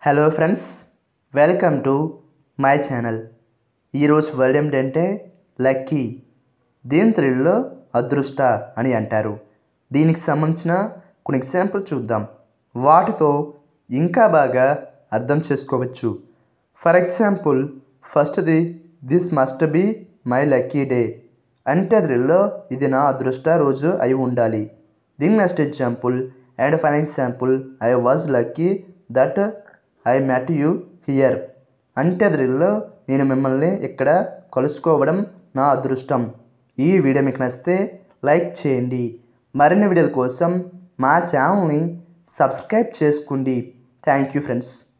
Hello friends, welcome to my channel. ఈరోజు word ఏమిటంటే lucky. దీని తెలుగులో అదృష్ట అని అంటారు. దీనికి సంబంధించిన కొన్ని ఎగ్జాంపుల్ చూద్దాం. వాటితో ఇంకా బాగా అర్థం చేసుకోవచ్చు. ఫర్ ఎగ్జాంపుల్, ఫస్ట్ది this must be my lucky day అంటే తెలుగులో ఇది నా అదృష్ట రోజు అయి ఉండాలి. దీని next example and fine example I was lucky that I met you here అంటే తెలుగులో నేను మిమ్మల్ని ఇక్కడ కలుసుకోవడం నా అదృష్టం. ఈ వీడియో మీకు నచ్చితే లైక్ చేయండి. మరిన్ని వీడియోల కోసం మా ఛానల్ని సబ్స్క్రైబ్ చేసుకోండి. Thank you friends.